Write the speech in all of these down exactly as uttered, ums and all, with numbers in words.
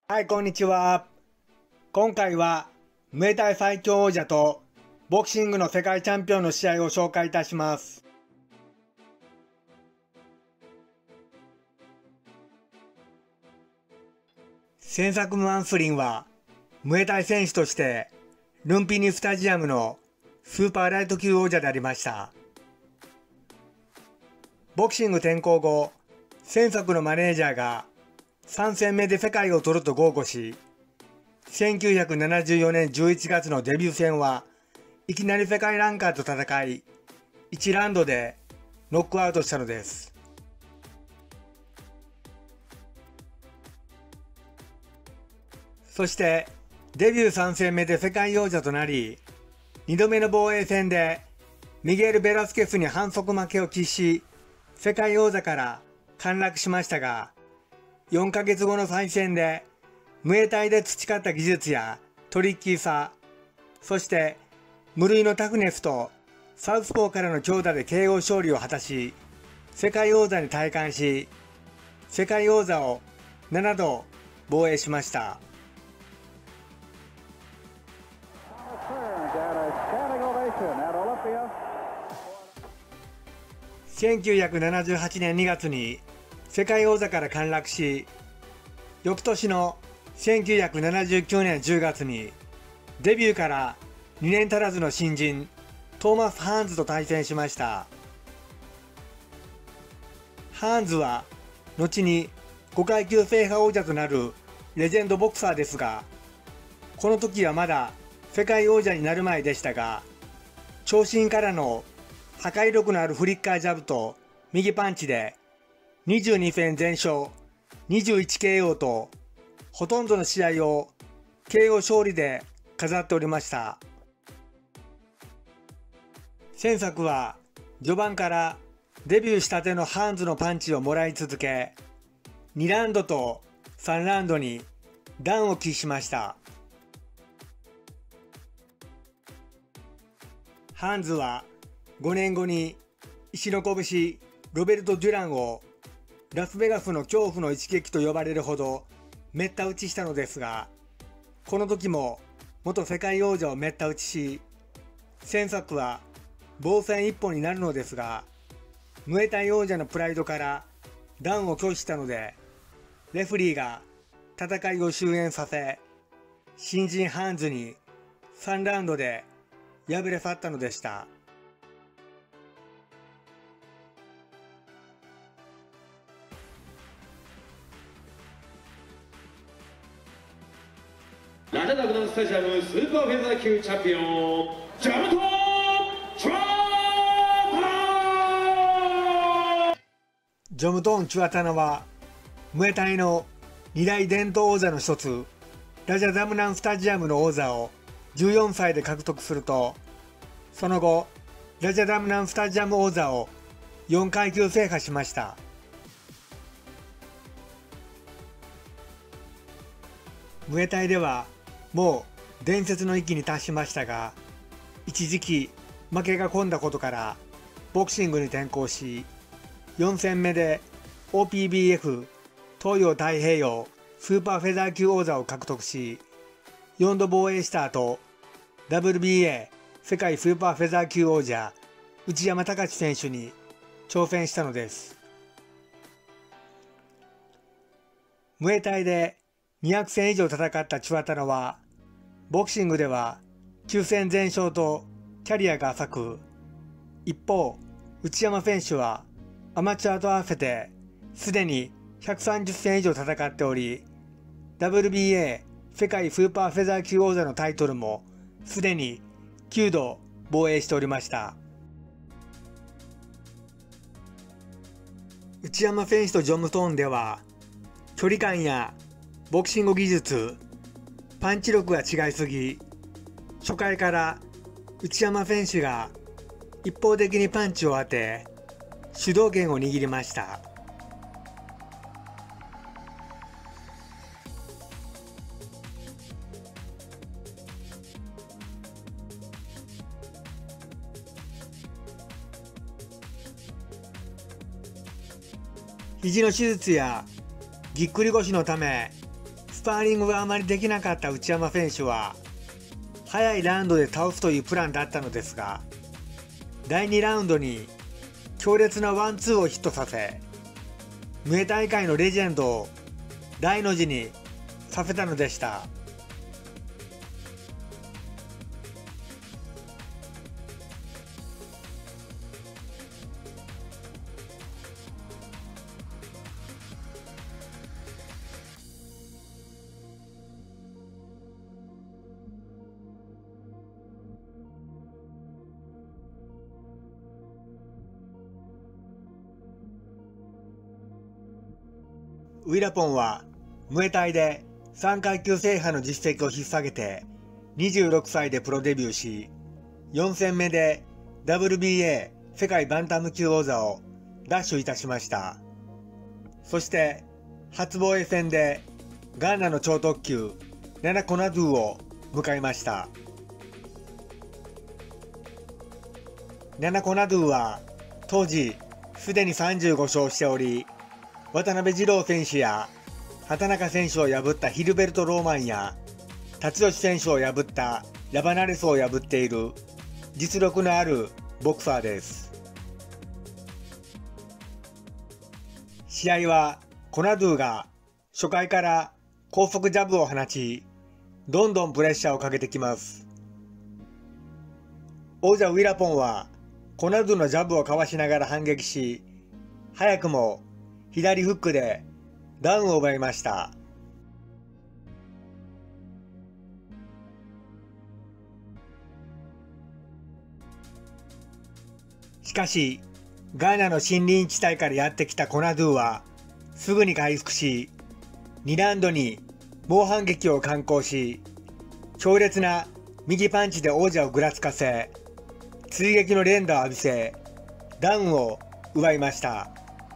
はい、こんにちは。今回は、ムエタイ最強王者とボクシングの世界チャンピオンの試合を紹介いたします。センサク・ムアンスリンは、ムエタイ選手として、ルンピニスタジアムのスーパーライト級王者でありました。ボクシング転向後、センサクのマネージャーがさん戦目で世界を取ると豪語し、せんきゅうひゃくななじゅうよねんじゅういちがつのデビュー戦はいきなり世界ランカーと戦い、いちラウンドでノックアウトしたのです。そしてデビューさん戦目で世界王者となり、にどめの防衛戦でミゲル・ベラスケスに反則負けを喫し、世界王座から陥落しましたが、よんかげつごの再戦でムエタイで培った技術やトリッキーさ、そして無類のタフネスとサウスポーからの強打で ケーオー 勝利を果たし、世界王座に戴冠し、世界王座をななど防衛しました。せんきゅうひゃくななじゅうはちねんにがつに世界王座から陥落し、翌年のせんきゅうひゃくななじゅうきゅうねんじゅうがつにデビューからにねん足らずの新人トーマス・ハーンズと対戦しました。ハーンズは後にごかい級制覇王者となるレジェンドボクサーですが、この時はまだ世界王者になる前でしたが、長身からの破壊力のあるフリッカージャブと右パンチでにじゅうに戦全勝、にじゅういちケーオー とほとんどの試合を ケーオー 勝利で飾っておりました。先作は序盤からデビューしたてのハーンズのパンチをもらい続け、にラウンドとさんラウンドにダウンを喫しました。ハーンズはごねんごに石の拳ロベルト・デュランをラスベガスの恐怖の一撃と呼ばれるほどめった打ちしたのですが、この時も元世界王者をめった打ちし、先作は防戦一本になるのですが、ムエタイ王者のプライドからダウンを拒否したので、レフリーが戦いを終焉させ、新人ハーンズにさんラウンドで敗れ去ったのでした。 ラジャダグナンスタジアムスーパーフェザー級チャンピオンジャムトン・チュアタナ。 ジョムトン・チュアタナはムエタイの二大伝統王座の一つ、ラジャダムナンスタジアムの王座をじゅうよんさいで獲得すると、その後ラジャダムナンスタジアム王座をよんかい級制覇しました。ムエタイではもう伝説の域に達しましたが、一時期負けが込んだことからボクシングに転向し、よん戦目で オーピービーエフ 東洋太平洋スーパーフェザー級王座を獲得し、よんど防衛した後 ダブリュービーエー 世界スーパーフェザー級王者内山高志選手に挑戦したのです。ムエタイでにひゃく戦以上戦ったチュアタナは、ボクシングではきゅう戦全勝とキャリアが浅く、一方、内山選手はアマチュアと合わせてすでにひゃくさんじゅっ戦以上戦っており、ダブリュービーエー 世界スーパーフェザー級王座のタイトルもすでにきゅうど防衛しておりました。内山選手とジョムトーンでは、距離感やボクシング技術、パンチ力が違いすぎ、初回から内山選手が一方的にパンチを当て、主導権を握りました。肘の手術やぎっくり腰のためスパーリングがあまりできなかった内山選手は早いラウンドで倒すというプランだったのですが、だいにラウンドに強烈なワンツーをヒットさせ、ムエタイ界のレジェンドを大の字にさせたのでした。ウィラポンはムエタイでさんかい級制覇の実績を引っ提げてにじゅうろくさいでプロデビューし、よん戦目で ダブリュービーエー 世界バンタム級王座を奪取いたしました。そして初防衛戦でガーナの超特急ナナコナドゥを迎えました。ナナコナドゥは当時すでにさんじゅうご勝しており、渡辺二郎選手や畑中選手を破ったヒルベルト・ローマンや辰吉選手を破ったラバナレスを破っている実力のあるボクサーです。試合はコナドゥが初回から高速ジャブを放ち、どんどんプレッシャーをかけてきます。王者ウィラポンはコナドゥのジャブをかわしながら反撃し、早くも左フックでダウンを奪いました。しかしガーナの森林地帯からやってきたコナドゥはすぐに回復し、にラウンドに猛反撃を敢行し、強烈な右パンチで王者をぐらつかせ、追撃の連打を浴びせダウンを奪いました。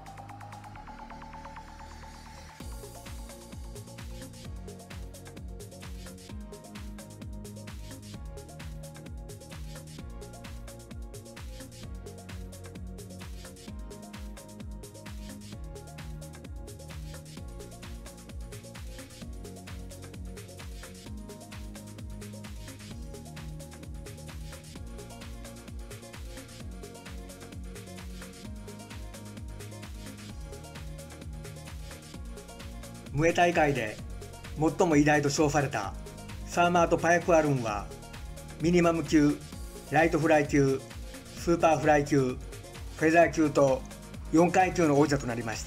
ムエ大会で最も偉大と称されたサーマート・パヤクアルンはミニマム級、ライトフライ級、スーパーフライ級、フェザー級とよんかい級の王者となりました。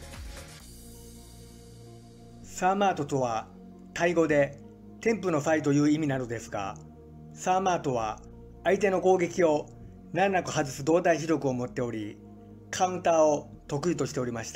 サーマートとはタイ語で天賦の際という意味なのですが、サーマートは相手の攻撃を難なく外す動体視力を持っており、カウンターを得意としておりました。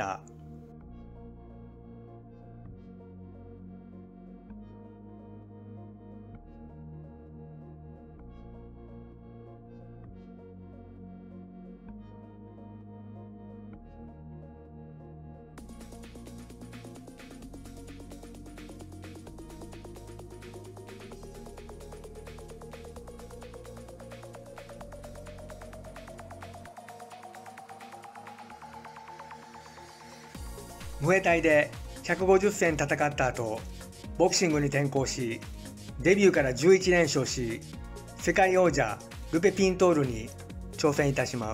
ムエタイでひゃくごじゅっ戦戦った後、ボクシングに転向し、デビューからじゅういち連勝し、世界王者ルペ・ピントールに挑戦いたします。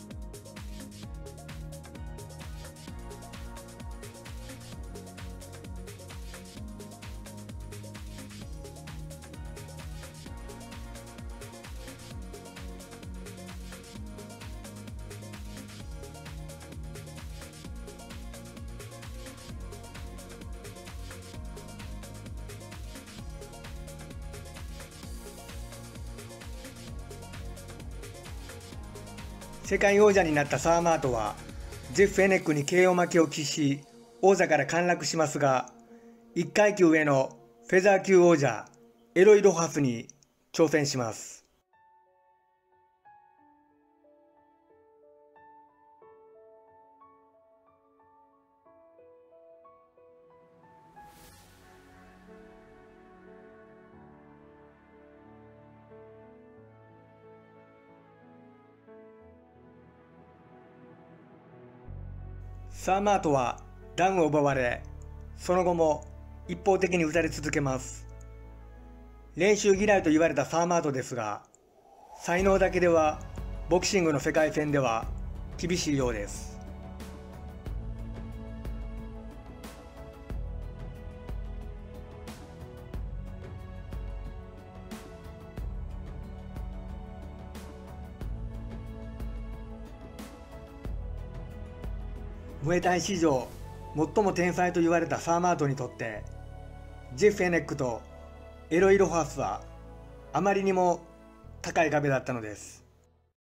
世界王者になったサーマートはジェフ・フェネックに ケーオー 負けを喫し王座から陥落しますが、いっ階級上のフェザー級王者エロイ・ロハスに挑戦します。サーマートはダウンを奪われ、その後も一方的に打たれ続けます。練習嫌いと言われたサーマートですが、才能だけではボクシングの世界戦では厳しいようです。ムエタイ史上最も天才と言われたサーマートにとって、ジェフ・フェネックとエロイ・ロハスはあまりにも高い壁だったのです。